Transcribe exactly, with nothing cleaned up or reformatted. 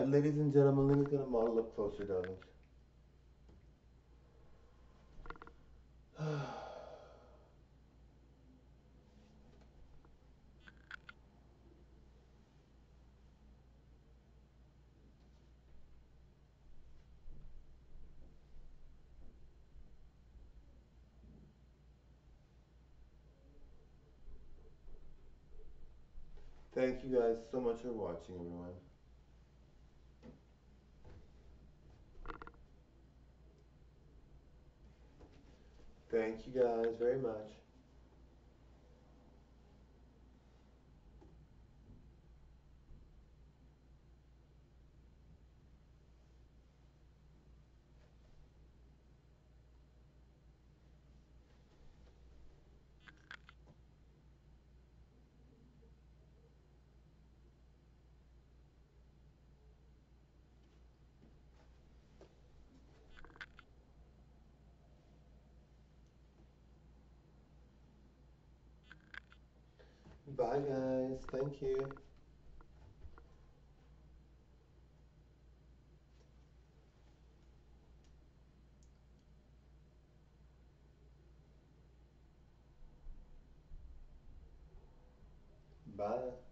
Ladies and gentlemen, Lena's gonna model up closer, darlings. Thank you guys so much for watching, everyone. Thank you guys very much. Bye, guys. Thank you. Bye.